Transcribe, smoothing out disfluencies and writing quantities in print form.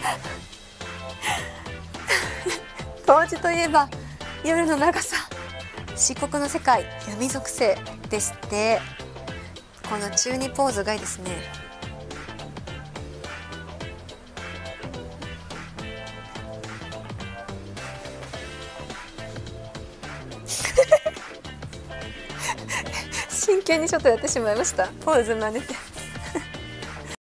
冬至といえば夜の長さ、漆黒の世界、闇属性ですって。この中二ポーズがいいですね。真剣にちょっとやってしまいました。ポーズ真似て。